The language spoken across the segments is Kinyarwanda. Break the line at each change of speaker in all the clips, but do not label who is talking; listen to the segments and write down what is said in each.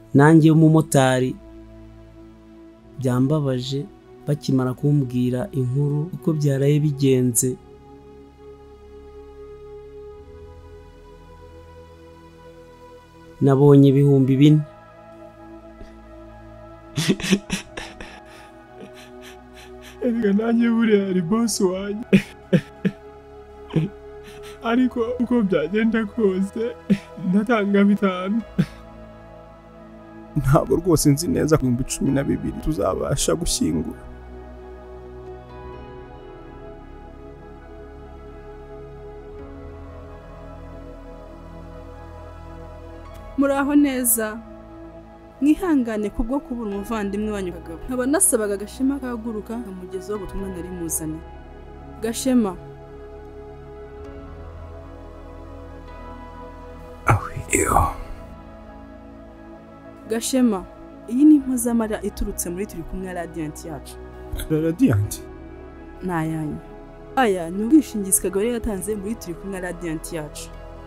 nanjye umumotari byambabaje bakimara kumbwira inkuru uko byaraye bigenze. Nabonye 4,000.
Erega nanjye buriya ari boss wanjye. Ariko uko byagenda kose ndatanga 5. Ntabwo rwose nzi neza ku 12 tuzabasha gushyingura.
Muraho neza, mwihangane kubwo kubura umuvandimwe wanyu Kagabo. Nkaba nasabaga Gashema kaguruka nkamugezaho ubutumwa nari muzane. Gashema.
Iyo.
Gashema, iyi ni impuzamara iturutse muri turi kumwe Radiant yacu.
Radiant?
Nayanyu. Aya ni ubwishingizi Kagabo yatanze muri turi kumwe Radiant yacu.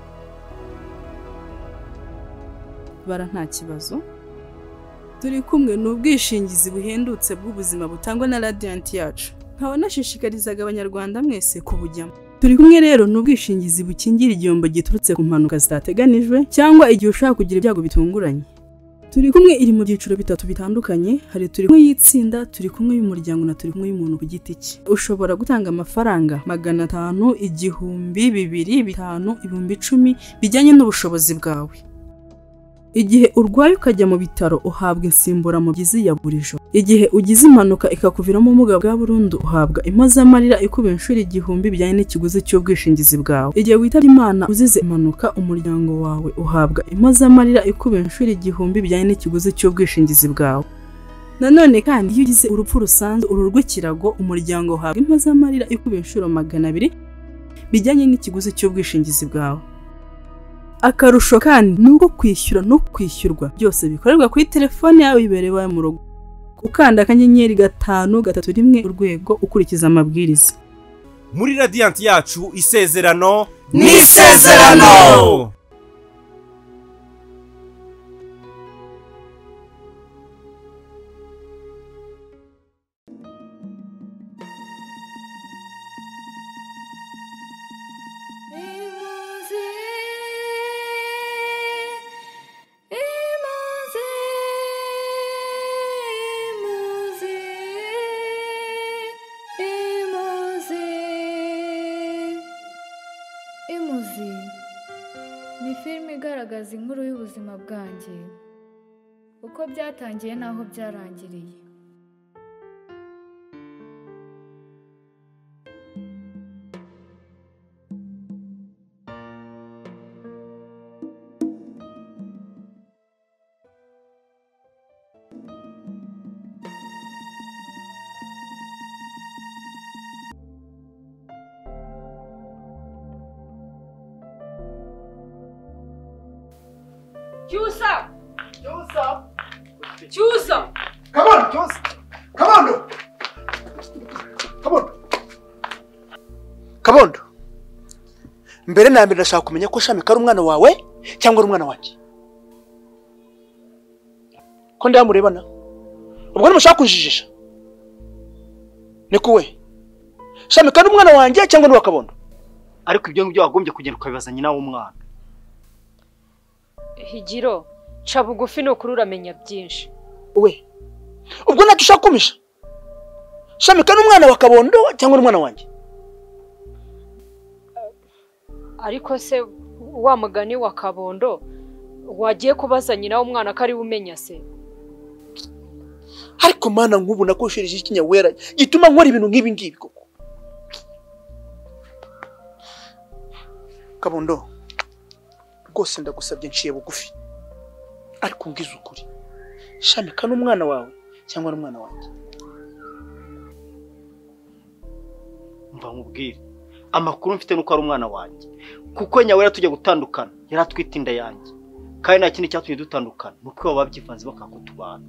Bara nta kibazo. Turi kumwe n'ubwishingizi buhendutse bw'ubuzima butangwa na Radiant yacu. Nkaba nashishikarizaga abanyarwanda mwese kubujyamo. Turi kumwe rero n'ubwishingizi bukingira igihombo giturutse ku mpanuka zitateganijwe cyangwa igihe ushaka kugira ibyago bitunguranye. Turi kumwe iri mu byiciro 3 bitandukanye, hari turi kumwe y'itsinda, turi kumwe y'umuryango na turi kumwe y'umuntu ku giti cye. Ushobora gutanga amafaranga 500, 1000, 2000, 5,000, 10,000 bijyanye n'ubushobozi bwawe. Igihe urwaye ukajya mu bitaro uhabwa insimburamubyizi ya buri joro. Igihe ugize impanuka ikakuviramo ubumuga bwa burundu uhabwa impozamarira ikuba inshuro 1000 bijyanye n'ikiguzi cy'ubwishingizi bwawe. Igihe witabye Imana uzize impanuka umuryango wawe uhabwa impozamarira ikuba inshuro 1000 bijyanye n'ikiguzi cy'ubwishingizi bwawe. Nanone kandi iyo ugize urupfu rusanzwe ururw'ikirago umuryango uhabwa impozamarira ikuba inshuro 200 bijyanye n'ikiguzi cy'ubwishingizi bwawe. Akarusho kandi nuko kwishyura no kwishyurwa byose bikorerwa kuri telefone yawe iberewe mu rugo. Ukanda akanyenyeri 531 urwego ukurikiza amabwiriza.
Muri Radiant yacu isezerano
n'isezerano.
Imuzi ni filime igaragaza inkuru y'ubuzima bwanjye uko byatangiye naho byarangiriye.
Cyusa! Cyusa!
Come on, Cyusa! Kabondo! Kabondo! Mbere na mbere ndashaka kumenya ko Shamika ari umwana wawe cyangwa ari umwana wanjye. Ko ndamurebana? Ubwo nimushaka kunjijisha? Niko we. Shamika ari umwana wanjye cyangwa ni wa Kabondo?
Ariko ibyo ngibyo wagombye kugenda ukabibaza nyina w'umwana.
Higiro, ca bugufi no kururamenya byinshi.
We. Ubwo natushaka kumisha? Shamika n'umwana wa Kabondo cyangwa n'umwana wanjye?
Ariko se wa mugani wa Kabondo wagiye kubaza nyina w'umwana kari umenya se.
Ariko mana nk'ubu nakoshirije ikinyawera gituma nkora ibintu nk'ibi ngibi koko. Kabondo. Rwose ndagusabye nciye bugufi. Ariko ngize ukuri. Shamika n'umwana wawe cyangwa n'umwana wanjye?
Mva nkubwire. Amakuru mfite nuko ari umwana wanjye. Kuko nyawera tujya gutandukana, yaratwita inda yanjye. Kandi nta kindi cyatumye dutandukana, nuko baba babyivanze bakakutubana.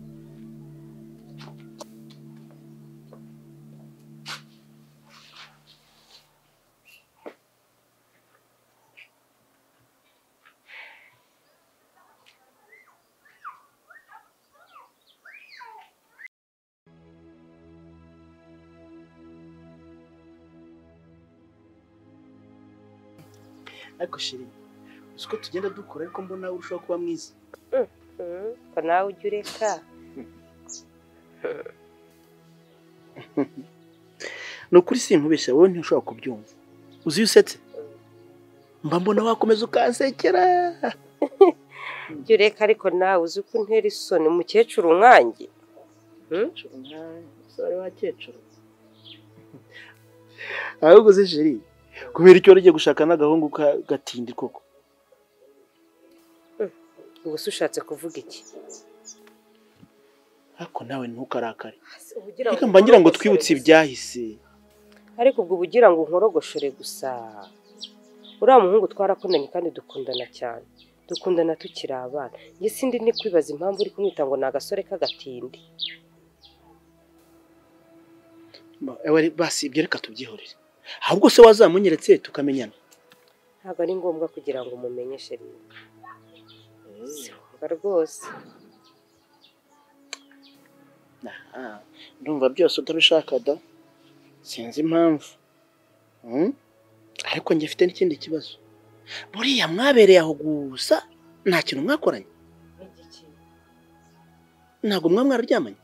ariko shiri uko tugenda dukora ariko mbona urushaho kuba mwiza
ko nawe ujya ureka
ni ukuri sinkubeshya wowe ntushobora kubyumva uzi iyo usetse mba mbona wakomeza ukansekera
ujya ureka ariko nawe uzi ko untera isoni umukecuru nkanjye
umusore wa kecuru ahubwo se sheri kubera icyo wari gushaka n'agahungu gatindi koko
ubu se ushatse kuvuga iki
ariko nawe ntukarakare reka mba ngira ngo twibutse ibyahise
ariko ubwo ubugira ngo nkorogoshore gusa uriya muhungu twarakundanye kandi dukundana cyane dukundana tukiri abana njye sindi ni kwibaza impamvu uri kumwita ngo ni agasore k'agatindi
basi ibyo reka tubyihorere ahubwo se wazamunyeretse tukamenyana
ntabwo ari ngombwa kugira ngo umumenye sheri siwumva rwose
ndumva byose utabishaka da sinzi impamvu ariko njye mfite n'ikindi kibazo buriya mwabereye aho gusa nta kintu mwakoranye ntabwo mwararyamanye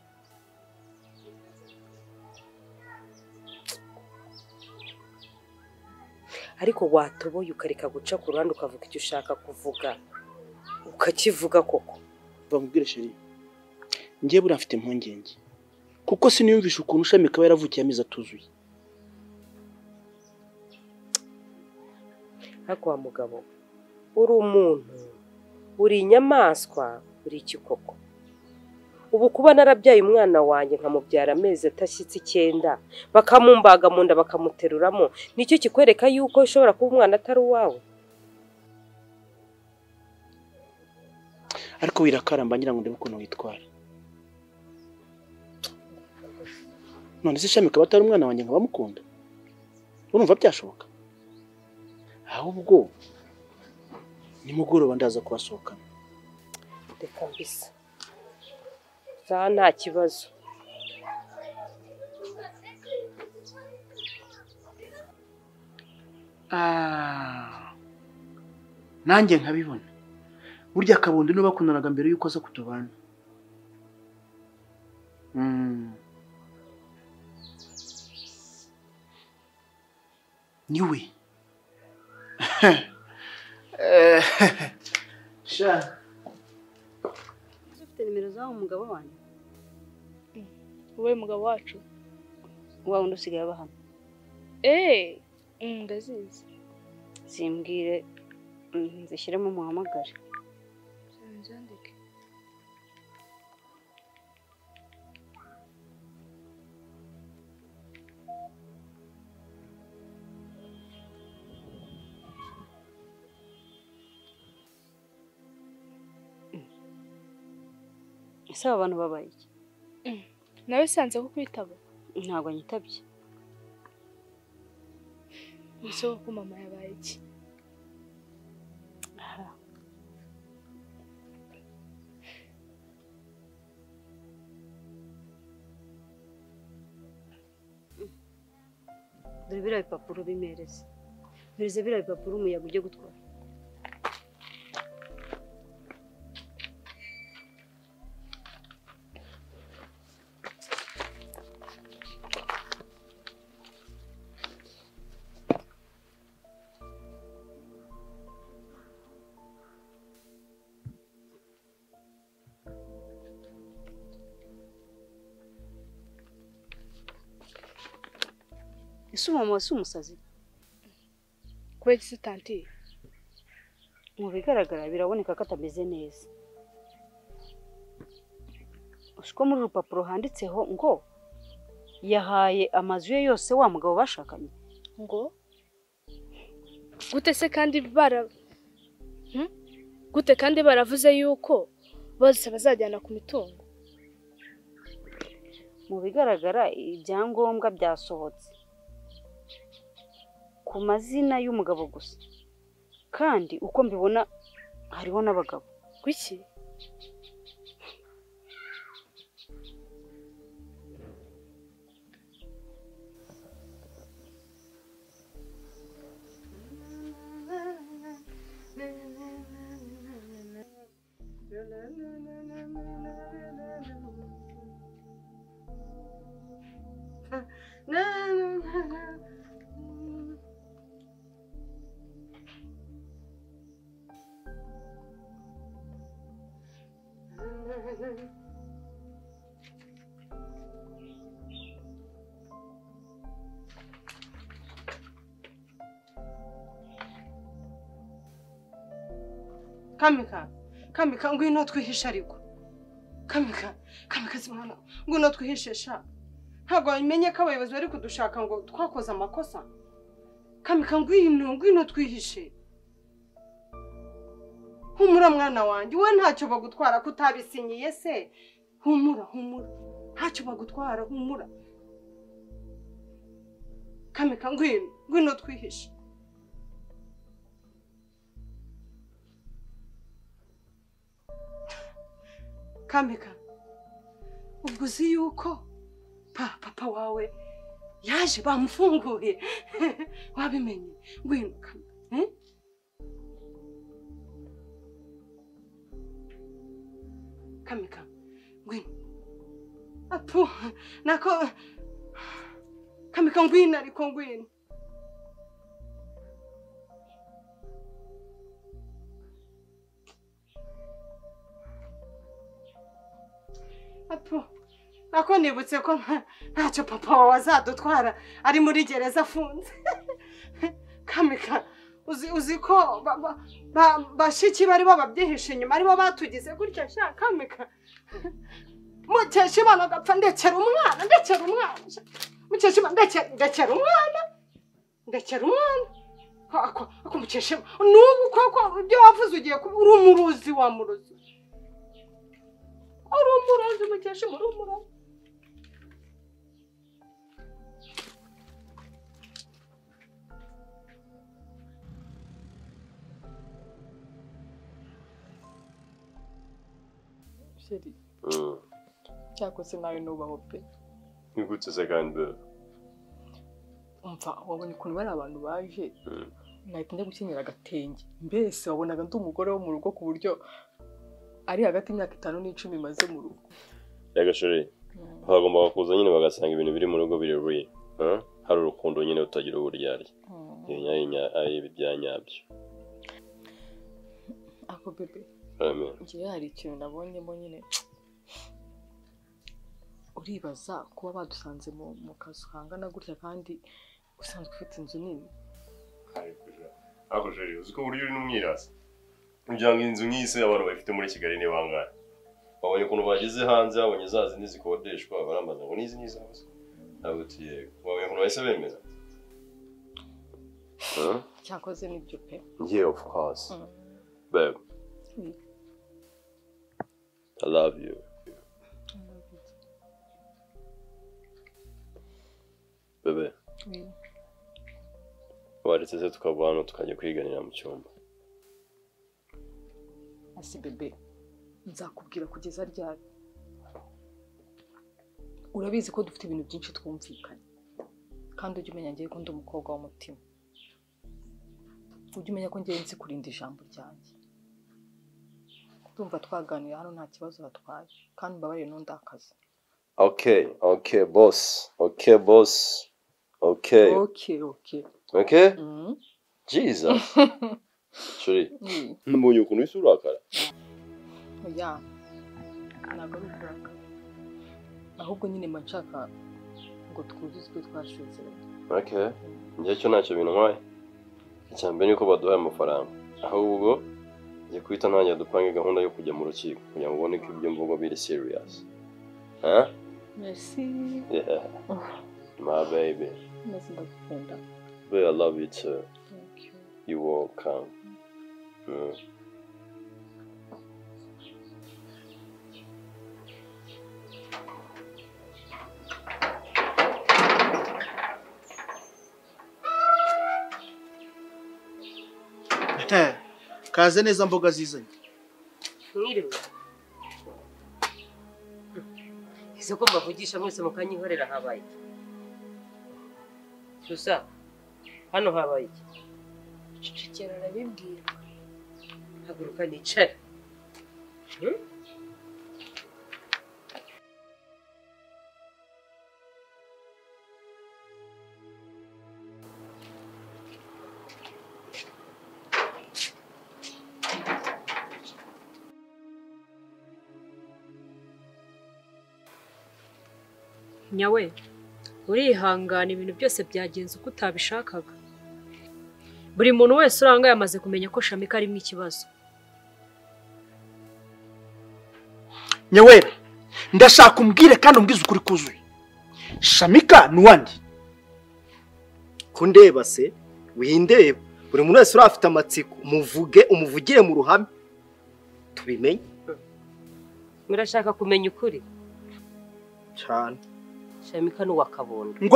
ariko watoboye ukareka guca ku ruhande ukavuga icyo ushaka kuvuga ukakivuga koko
bamubwire sheri njye buriya mfite impungenge kuko siniyumvisha ukuntu SHAMIKA aba yaravukiye amezi atuzuye
ariko wa mugabo uri umuntu uri inyamaswa uri iki koko ubu kuba narabyaye umwana wanjye nkamubyara amezi atashyitse 9 bakamumbaga mu nda bakamuteruramo nicyo kikwereka yuko ushobora kuba umwana atari uwawe
ariko wirakaramba ngira ngo ndebe ukuntu witwara none se SHAMIKA batari umwana wanjye nkabamukunda urumva byashoboka ahubwo nimugoroba ndaza kubasohokana
reka mbisa nta kibazo
nanjye nkabibona burya akabondo no bakundanaga mbere yuko aza kutubana niwe sha
ufite nimero zawo umugabo wanyu
wowe mugabo wacu
wawe usigaye aba hano
ndazizi
simbwire nzishyiremo muhamagare
nzandike
ese aba bantu babaye iki
nawe sanze ko kwitaba
ntabwo anyitabye
ese ko mama yabaye iki
dore biriya bipapuro bimereze mpereze biriya bipapuro umuyaga ujye gutwara ese mama wasi umusazi
kubera iki tanti
mu bigaragara biraboneka ko atameze neza ushiko muri urupapuro handitseho ngo yahaye amazu ye yose wa mugabo bashakanye
ngo gute se kandi gute kandi baravuze yuko bose bazajyana ku mitungo
mu bigaragara ibyangombwa byasohotse ku mazina y'umugabo gusa kandi uko mbibona hariho n'abagabo
kuki
Kamika ngwino twihisha ariko. Kamika zimana ngwino twihishesha. Ntabwo imenye ko abayobozi bari kudushaka ngo twakoze amakosa. Kamika ngwino twihishe. Humura mwana wanjye, we ntacyo bagutwara kutabisinyiye se. Humura. Ntacyo bagutwara, humura. Kamika ngwino twihishe. Kamika, ubwo uzi yuko papa wawe yaje bamufunguye. Wabimenye? Ngwino Kamika. Kamika, ngwino. Apu, nako. Kamika ngwino ariko ngwino. Apu, nako nibutse ko ntacyo papa wawe azadutwara ari muri gereza afunze. Kamika, uzi ko bashiki bari babyihishe inyuma aribo batugize gutya sha Kamika. Mukeshimana agapfa ndekera umwana. Mukeshimana ndekera umwana. Ako Mukeshimana n'ubu koko ibyo wavuze ugiye uri umuruzi wa muruzi. Urumurozi Mukeshimana urumurozi.
Sheri. Cyakose nawe nubaho pe.
Ngutse second.
Umva wabonye ukuntu bari abantu baje. Nahita njya gukenyera agatenge. Mbese wabonaga ndi umugore wo mu rugo ku buryo ari hagati y'imyaka 5 n'icumi maze mu rugo.
Yagashore. Bagomba kuza nyine bagasanga ibintu biri mu rugo biri real. Hari urukundo nyine utagira uburyarya. Ari ibyanyabyo.
Ako bebe.
Amen.
Ngiye hari ikintu nabonyemo nyine. Uribaza kuba badusanze mu kazu hangana gutya kandi usanzwe ufite inzu nini.
Ako jeri uziko buryo uri n'umwirasi. Kugira ngo inzu nk'ise abantu bafite muri Kigali ni bangana. Babonye ukuntu bageze hanze babonye zazi nizikodeshwa barambaza ngo nizi nizabaza. Ntabwo tiye. Babonye ukuntu bahise bemeza.
Cyakoze nibyo pe.
Yeah, of course. Babe. I love you. Bebe. Waretse tukava hano tukajya kwiganira mu cyumba.
Asi bebe. Nzakubwira kugeza ryari. Urabizi ko dufite ibintu byinshi twumvikanye. Kandi ujye umenya ngiye ko ndi umukobwa w'umutima. Ujye umenya ko ngiye nzi kurinda ijambo ryanjye. Ndumva twaganira hano nta kibazo batwaye. Kandi mbabarire n'undakaza.
Okay, boss. Okay. Jesus. Shuri. Mbonye ukuntu isi urakara.
Oya. Ntabwo ari ukuraka. Ahubwo nyine manshaka ngo twuzuze ibyo twashuzeranye.
Okay. Njye cyo ntacyo bintwaye. Icyambere niko baduhaye amafaranga. Ahubwo ngiye kwita ntangiye dupange gahunda yo kujya mu rukiko kugira ngo ubone ko ibyo mvugo biri serious.
Merci.
Yeah. My baby. Babe, I love you too.
Thank you.
You're welcome.
Kaze neza mboga zizanye.
Mwiriwe. Izo ko mbavugisha mwese mukanyihorera habaye. Gusa hano habaye iki?
Cicikera arabibwira.
Haguruka nicare.
nyawe urihangana ibintu byose byagenze uko utabishakaga. Buri muntu wese uranga yamaze kumenya ko Shamika arimo ikibazo.
Nyawera, ndashaka umbwire kandi umbwize ukuri kuzuye. Shamika ni uwandi?
Kundeba se, windeba. Buri muntu wese urafite amatsiko, umuvugire mu ruhame. Tubimenye.
Murashaka kumenya ukuri?
Cyane.
Shamika ni uwakabondo.
Ngo?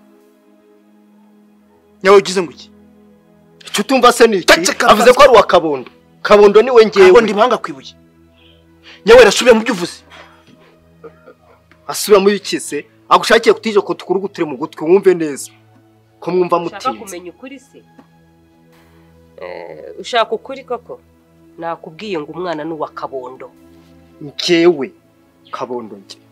Nyawe ugize ngo iki?
Icyo utumva se ni iki? Avuze ko ari uwakabondo. Kabondo ni we ngewe.
Kabondo ibanga kwibuye. Nyawera asubiye mu byo uvuze.
Asubiye mu iki se? Agushakiye kutije ko tukuruguture mu gutwi wumve neza. Ko mwumva mutinze.
Ushaka kumenya ukuri se? Ushaka ukuri koko? Nakubwiye ngo umwana ni uwakabondo.
Ngewe kabondo nge.